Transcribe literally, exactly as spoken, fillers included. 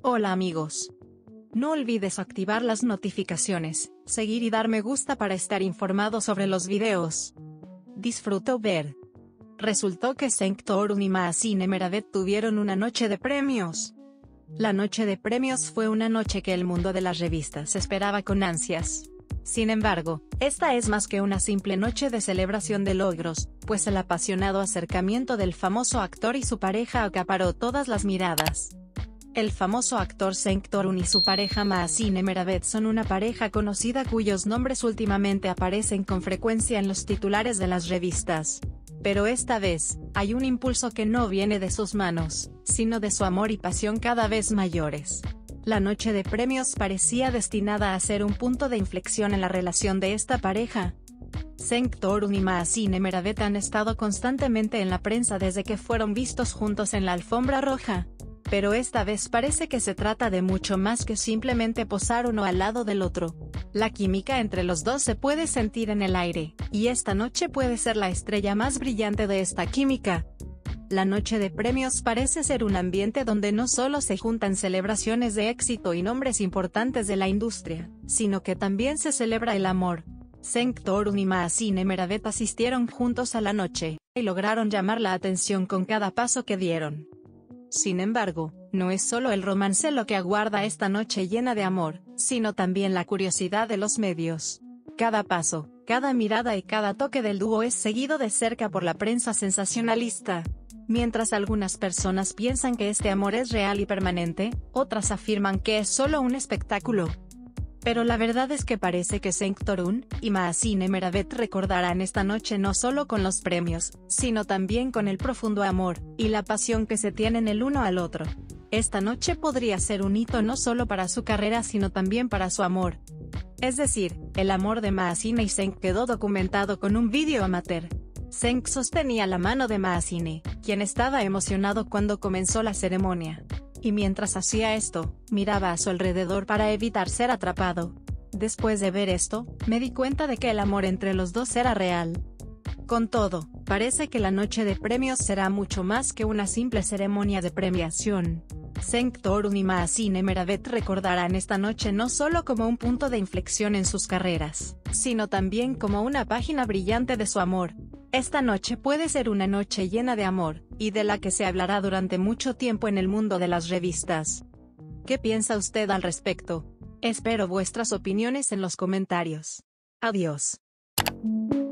Hola amigos. No olvides activar las notificaciones, seguir y dar me gusta para estar informado sobre los videos. Disfruto ver. Resultó que Sanctorum y Mahasine Emeradet tuvieron una noche de premios. La noche de premios fue una noche que el mundo de las revistas esperaba con ansias. Sin embargo, esta es más que una simple noche de celebración de logros, pues el apasionado acercamiento del famoso actor y su pareja acaparó todas las miradas. El famoso actor Sanctorum y su pareja Mahasine Emeradet son una pareja conocida cuyos nombres últimamente aparecen con frecuencia en los titulares de las revistas. Pero esta vez, hay un impulso que no viene de sus manos, sino de su amor y pasión cada vez mayores. La noche de premios parecía destinada a ser un punto de inflexión en la relación de esta pareja. Sanctorum y Mahasine Emeradet han estado constantemente en la prensa desde que fueron vistos juntos en la alfombra roja. Pero esta vez parece que se trata de mucho más que simplemente posar uno al lado del otro. La química entre los dos se puede sentir en el aire, y esta noche puede ser la estrella más brillante de esta química. La noche de premios parece ser un ambiente donde no solo se juntan celebraciones de éxito y nombres importantes de la industria, sino que también se celebra el amor. Sanctorum y Mahasine Emeradet asistieron juntos a la noche, y lograron llamar la atención con cada paso que dieron. Sin embargo, no es solo el romance lo que aguarda esta noche llena de amor, sino también la curiosidad de los medios. Cada paso, cada mirada y cada toque del dúo es seguido de cerca por la prensa sensacionalista. Mientras algunas personas piensan que este amor es real y permanente, otras afirman que es solo un espectáculo. Pero la verdad es que parece que Sanctorum y Mahasine Emeradet recordarán esta noche no solo con los premios, sino también con el profundo amor y la pasión que se tienen el uno al otro. Esta noche podría ser un hito no solo para su carrera sino también para su amor. Es decir, el amor de Mahasine y Sank quedó documentado con un vídeo amateur. Sank sostenía la mano de Mahasine, quien estaba emocionado cuando comenzó la ceremonia. Y mientras hacía esto, miraba a su alrededor para evitar ser atrapado. Después de ver esto, me di cuenta de que el amor entre los dos era real. Con todo, parece que la noche de premios será mucho más que una simple ceremonia de premiación. Sanctorum y Mahasine Emeradet recordarán esta noche no solo como un punto de inflexión en sus carreras, sino también como una página brillante de su amor. Esta noche puede ser una noche llena de amor, y de la que se hablará durante mucho tiempo en el mundo de las revistas. ¿Qué piensa usted al respecto? Espero vuestras opiniones en los comentarios. Adiós.